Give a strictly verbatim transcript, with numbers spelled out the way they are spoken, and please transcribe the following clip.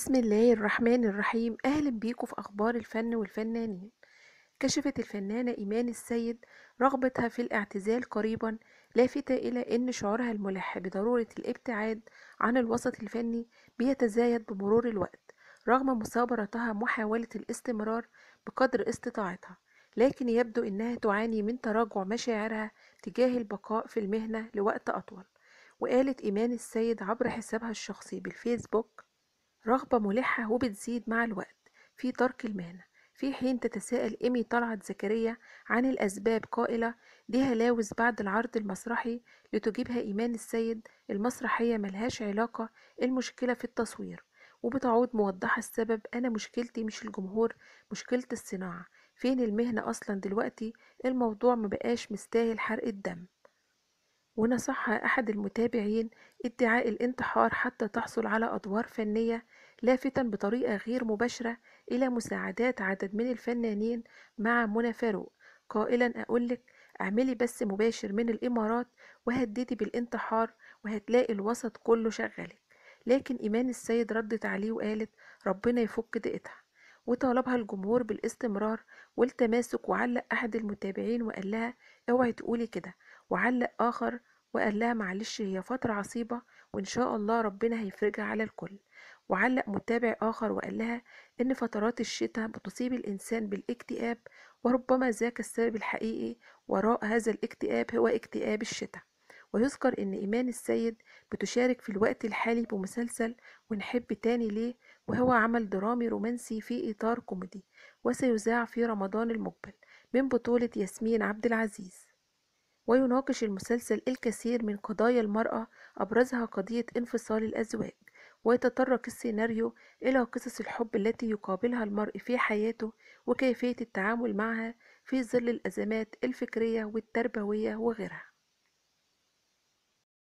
بسم الله الرحمن الرحيم. أهلا بيكم في أخبار الفن والفنانين. كشفت الفنانة إيمان السيد رغبتها في الاعتزال قريبا، لافتة إلى أن شعورها الملح بضرورة الابتعاد عن الوسط الفني بيتزايد بمرور الوقت، رغم مثابرتها محاولة الاستمرار بقدر استطاعتها، لكن يبدو أنها تعاني من تراجع مشاعرها تجاه البقاء في المهنة لوقت أطول. وقالت إيمان السيد عبر حسابها الشخصي بالفيسبوك: رغبة ملحة وبتزيد مع الوقت في ترك المهنة، في حين تتساءل إيمي طلعت زكريا عن الأسباب قائلة: دي هلاوس بعد العرض المسرحي. لتجيبها إيمان السيد: المسرحية ملهاش علاقة، المشكلة في التصوير. وبتعود موضحة السبب: أنا مشكلتي مش الجمهور، مشكلة الصناعة. فين المهنة أصلا دلوقتي؟ الموضوع مبقاش مستاهل حرق الدم. ونصح أحد المتابعين ادعاء الانتحار حتى تحصل على أدوار فنية، لافتًا بطريقة غير مباشرة إلى مساعدات عدد من الفنانين مع منى فاروق، قائلًا: أقولك اعملي بث مباشر من الإمارات وهددي بالانتحار وهتلاقي الوسط كله شغلك. لكن إيمان السيد ردت عليه وقالت: ربنا يفك ضيقتها. وطالبها الجمهور بالاستمرار والتماسك. وعلق أحد المتابعين وقال لها: اوعي تقولي كده. وعلق آخر وقال لها: معلش هي فترة عصيبة وإن شاء الله ربنا هيفرجها على الكل. وعلق متابع آخر وقال لها إن فترات الشتاء بتصيب الإنسان بالاكتئاب، وربما ذاك السبب الحقيقي وراء هذا الاكتئاب هو اكتئاب الشتاء. ويذكر إن إيمان السيد بتشارك في الوقت الحالي بمسلسل ونحب تاني ليه، وهو عمل درامي رومانسي في إطار كوميدي، وسيذاع في رمضان المقبل من بطولة ياسمين عبد العزيز. ويناقش المسلسل الكثير من قضايا المرأة، أبرزها قضية انفصال الأزواج. ويتطرق السيناريو إلى قصص الحب التي يقابلها المرء في حياته وكيفية التعامل معها في ظل الأزمات الفكرية والتربوية وغيرها.